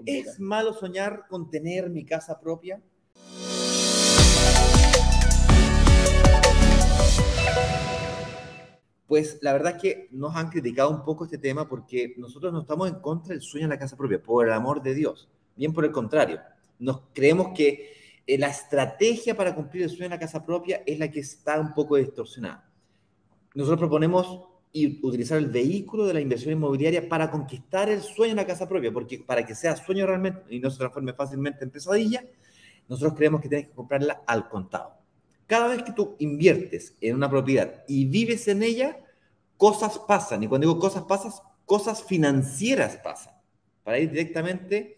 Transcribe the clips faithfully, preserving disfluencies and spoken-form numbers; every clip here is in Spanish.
¿Es malo soñar con tener mi casa propia? Pues la verdad es que nos han criticado un poco este tema porque nosotros no estamos en contra del sueño de la casa propia, por el amor de Dios. Bien por el contrario, nos creemos que eh, la estrategia para cumplir el sueño de la casa propia es la que está un poco distorsionada. Nosotros proponemos y utilizar el vehículo de la inversión inmobiliaria para conquistar el sueño de la casa propia, porque para que sea sueño realmente y no se transforme fácilmente en pesadilla, nosotros creemos que tienes que comprarla al contado. Cada vez que tú inviertes en una propiedad y vives en ella, cosas pasan. Y cuando digo cosas pasan, cosas financieras pasan. Para ir directamente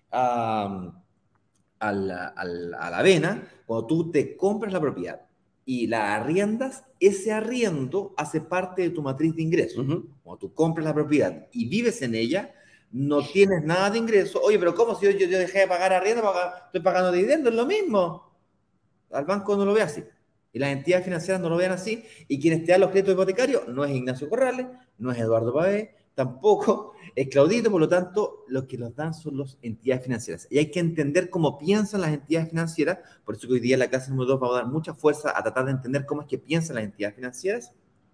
a, a, la, a, la, a la vena, cuando tú te compras la propiedad y la arriendas, ese arriendo hace parte de tu matriz de ingresos. Uh-huh. Cuando tú compras la propiedad y vives en ella, no tienes nada de ingreso. Oye, pero ¿cómo si yo, yo, yo dejé de pagar arriendo, pagar, estoy pagando dividendos? Es lo mismo. Al banco no lo ve así. Y las entidades financieras no lo ven así. Y quienes te dan los créditos hipotecarios no es Ignacio Corrales, no es Eduardo Pavé, tampoco es Claudito. Por lo tanto, los que los dan son las entidades financieras. Y hay que entender cómo piensan las entidades financieras. Por eso que hoy día en la clase número dos vamos a dar mucha fuerza a tratar de entender cómo es que piensan las entidades financieras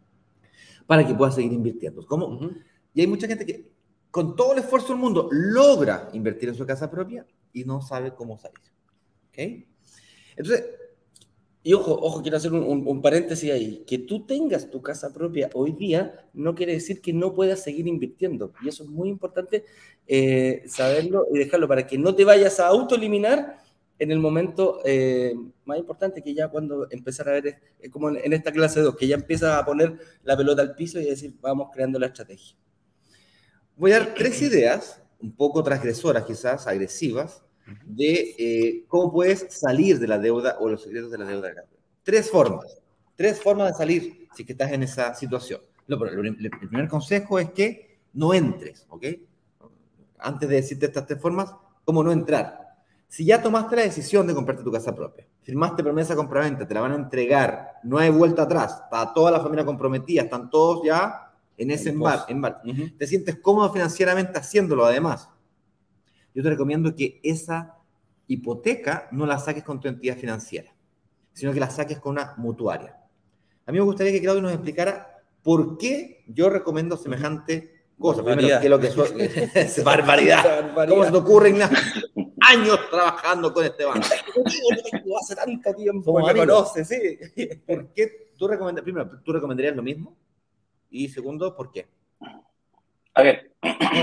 para que puedas seguir invirtiendo. ¿Cómo? Uh-huh. Y hay mucha gente que, con todo el esfuerzo del mundo, logra invertir en su casa propia y no sabe cómo salir. ¿Ok? Entonces, y ojo, ojo, quiero hacer un, un, un paréntesis ahí. Que tú tengas tu casa propia hoy día no quiere decir que no puedas seguir invirtiendo. Y eso es muy importante eh, saberlo y dejarlo para que no te vayas a autoeliminar en el momento eh, más importante, que ya cuando empezar a ver, es como en, en esta clase dos, que ya empiezas a poner la pelota al piso y decir, vamos creando la estrategia. Voy a dar tres ideas, un poco transgresoras quizás, agresivas, de eh, cómo puedes salir de la deuda o los secretos de la deuda. Tres formas, tres formas de salir si es que estás en esa situación. No, pero el primer consejo es que no entres, ¿ok? Antes de decirte estas tres formas, ¿cómo no entrar? Si ya tomaste la decisión de comprarte tu casa propia, firmaste promesa de compraventa, te la van a entregar, no hay vuelta atrás, está toda la familia comprometida, están todos ya en ese embar, embar. Uh-huh. Te sientes cómodo financieramente haciéndolo además. Yo te recomiendo que esa hipoteca no la saques con tu entidad financiera, sino que la saques con una mutuaria. A mí me gustaría que Claudio nos explicara por qué yo recomiendo semejante cosa. Primero, ¿qué es lo que soy? Es barbaridad. barbaridad. ¿Cómo se te ocurre, Ignacio? Años trabajando con este banco. Hace tanto tiempo me conoces, sí. ¿Por qué tú recomendarías? Primero, ¿tú recomendarías lo mismo? Y segundo, ¿por qué? A ver,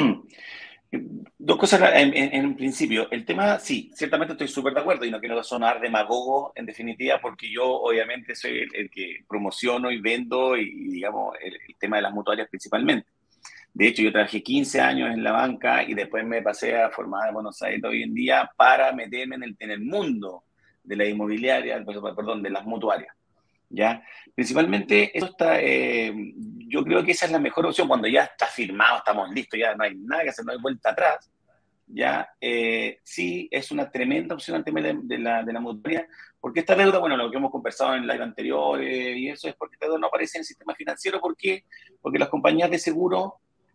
dos cosas en, en, en un principio. El tema, sí, ciertamente estoy súper de acuerdo y no quiero sonar demagogo en definitiva, porque yo obviamente soy el, el que promociono y vendo y, y digamos, el, el tema de las mutuarias principalmente. De hecho, yo trabajé quince años en la banca y después me pasé a formar en Buenos Aires hoy en día para meterme en el, en el mundo de la inmobiliaria, perdón, de las mutuarias. ¿Ya? Principalmente, eso está, eh, yo creo que esa es la mejor opción cuando ya está firmado, estamos listos, ya no hay nada que hacer, no hay vuelta atrás. ¿Ya? Eh, sí, es una tremenda opción al tema de, de, la, de la mutuaria, porque esta deuda, bueno, lo que hemos conversado en el live anterior, eh, y eso es porque esta deuda no aparece en el sistema financiero. ¿Por qué? Porque las compañías de seguro,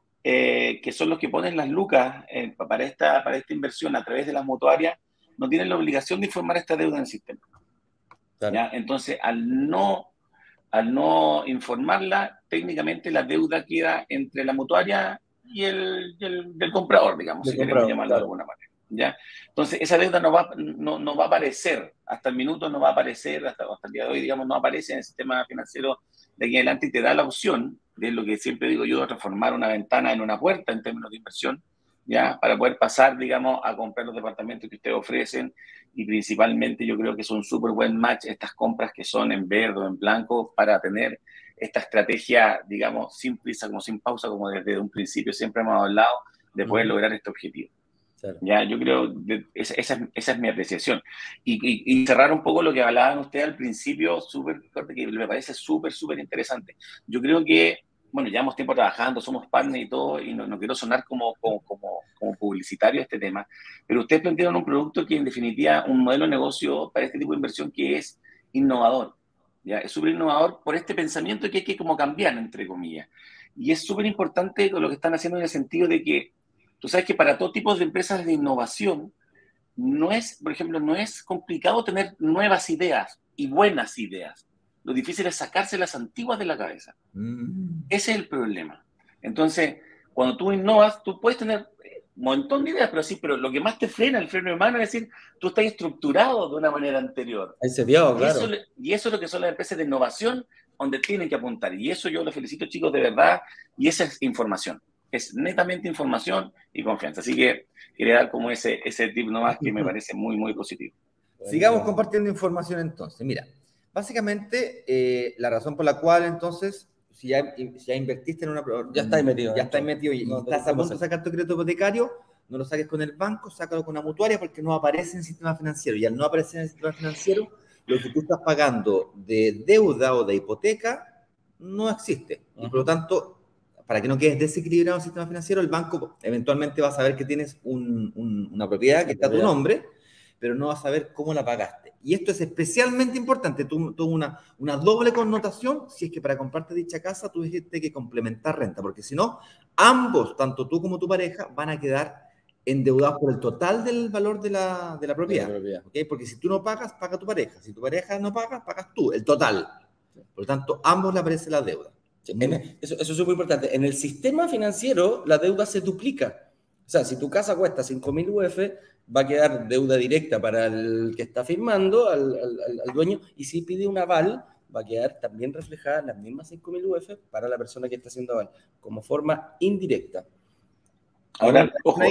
eh, que son los que ponen las lucas eh, para, esta, para esta inversión a través de las mutuarias, no tienen la obligación de informar esta deuda en el sistema. Claro. ¿Ya? Entonces, al no, al no informarla, técnicamente la deuda queda entre la mutuaria y el, y el del comprador, digamos, si queremos llamarlo claro. de alguna manera. ¿Ya? Entonces, esa deuda no va, no, no va a aparecer, hasta el minuto no va a aparecer, hasta, hasta el día de hoy, digamos, no aparece en el sistema financiero de aquí en adelante y te da la opción, de lo que siempre digo yo, de transformar una ventana en una puerta en términos de inversión, ¿ya? Para poder pasar, digamos, a comprar los departamentos que ustedes ofrecen, y principalmente yo creo que es un súper buen match estas compras que son en verde o en blanco para tener esta estrategia, digamos, sin prisa, como sin pausa, como desde un principio siempre hemos hablado, de poder uh-huh. lograr este objetivo. Claro. Ya, yo creo, que esa, esa, esa es mi apreciación. Y, y, y cerrar un poco lo que hablaban ustedes al principio, súper fuerte, que me parece súper, súper interesante. Yo creo que, bueno, llevamos tiempo trabajando, somos partners y todo, y no, no quiero sonar como, como, como, como publicitario este tema, pero ustedes plantearon un producto que en definitiva, un modelo de negocio para este tipo de inversión que es innovador. ¿Ya? Es súper innovador por este pensamiento que hay que como cambiar, entre comillas. Y es súper importante lo que están haciendo en el sentido de que Tú sabes que para todo tipo de empresas de innovación, no es, por ejemplo, no es complicado tener nuevas ideas y buenas ideas. Lo difícil es sacarse las antiguas de la cabeza. Mm. Ese es el problema. Entonces, cuando tú innovas, tú puedes tener un montón de ideas, pero sí, pero lo que más te frena el freno de mano es decir, tú estás estructurado de una manera anterior. Ahí se vio, claro. Y eso, y eso es lo que son las empresas de innovación donde tienen que apuntar. Y eso yo los felicito, chicos, de verdad. Y esa es información. Es netamente información y confianza. Así que quería dar como ese, ese tip nomás que me parece muy, muy positivo. Sigamos compartiendo información entonces. Mira, básicamente eh, la razón por la cual entonces, si ya, si ya invertiste en una... Ya estáis metido. Ya estáis metido y no, estás a punto de sacar tu crédito hipotecario, no lo saques con el banco, sácalo con una mutuaria porque no aparece en el sistema financiero. Y al no aparecer en el sistema financiero, lo que tú estás pagando de deuda o de hipoteca no existe. Uh-huh. Y por lo tanto, para que no quedes desequilibrado en el sistema financiero, el banco eventualmente va a saber que tienes un, un, una propiedad que está a tu nombre, pero no va a saber cómo la pagaste. Y esto es especialmente importante, tuvo una, una doble connotación si es que para comprarte dicha casa tuviste que complementar renta, porque si no, ambos, tanto tú como tu pareja, van a quedar endeudados por el total del valor de la, de la propiedad. De la propiedad. ¿Okay? Porque si tú no pagas, paga tu pareja. Si tu pareja no paga, pagas tú, el total. Por lo tanto, a ambos le aparece la deuda. Sí, en el, eso, eso es súper importante. En el sistema financiero, la deuda se duplica. O sea, si tu casa cuesta cinco mil U F, va a quedar deuda directa para el que está firmando, al, al, al dueño, y si pide un aval, va a quedar también reflejada las mismas cinco mil U F para la persona que está haciendo aval, como forma indirecta. Ahora, ojo,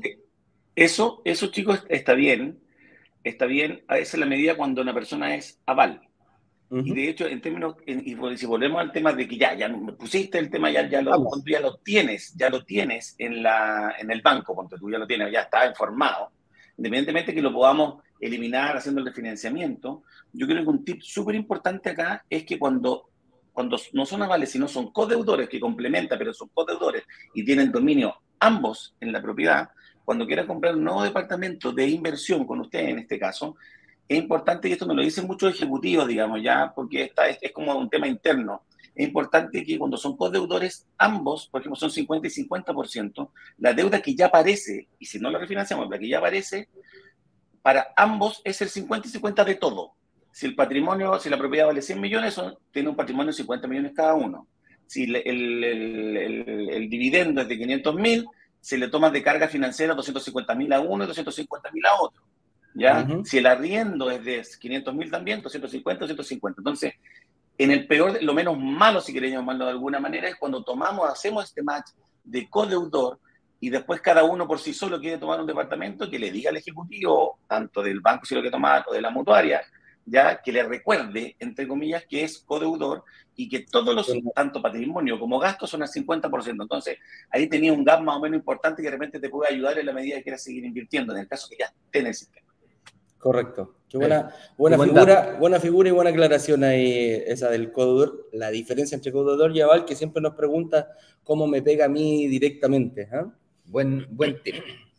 eso, eso, chicos, está bien, está bien, a esa es la medida cuando una persona es aval. Uh-huh. Y de hecho, en términos, en, y si volvemos al tema de que ya, ya pusiste el tema, ya, ya, lo, cuando ya lo tienes, ya lo tienes en, la, en el banco, cuando tú ya lo tienes, ya está informado, independientemente que lo podamos eliminar haciendo el refinanciamiento, yo creo que un tip súper importante acá es que cuando, cuando no son avales, sino son codeudores que complementan, pero son codeudores y tienen dominio ambos en la propiedad, cuando quieran comprar un nuevo departamento de inversión con usted en este caso, es importante, y esto me lo dicen muchos ejecutivos, digamos, ya, porque esta es, es como un tema interno, es importante que cuando son codeudores, ambos, por ejemplo, son cincuenta y cincuenta por ciento, la deuda que ya aparece, y si no la refinanciamos, la que ya aparece, para ambos es el cincuenta y cincuenta de todo. Si el patrimonio, si la propiedad vale cien millones, son, tiene un patrimonio de cincuenta millones cada uno. Si el, el, el, el, el dividendo es de quinientos mil, se le toma de carga financiera doscientos cincuenta mil a uno y doscientos cincuenta mil a otro. ¿Ya? Uh-huh. Si el arriendo es de quinientos mil también, doscientos cincuenta, doscientos cincuenta. Entonces, en el peor, lo menos malo, si queremos llamarlo de alguna manera, es cuando tomamos, hacemos este match de codeudor y después cada uno por sí solo quiere tomar un departamento, que le diga al ejecutivo, tanto del banco si lo quiere tomar o de la mutuaria, ya que le recuerde, entre comillas, que es codeudor y que todos los, tanto patrimonio como gastos, son al cincuenta por ciento. Entonces, ahí tenía un gap más o menos importante que de repente te puede ayudar en la medida que quieras seguir invirtiendo, en el caso que ya esté en el sistema. Correcto. Qué buena, buena, Qué figura, buena figura y buena aclaración ahí, esa del codeudor, la diferencia entre codeudor y aval, que siempre nos pregunta cómo me pega a mí directamente. ¿eh? Buen, buen tip.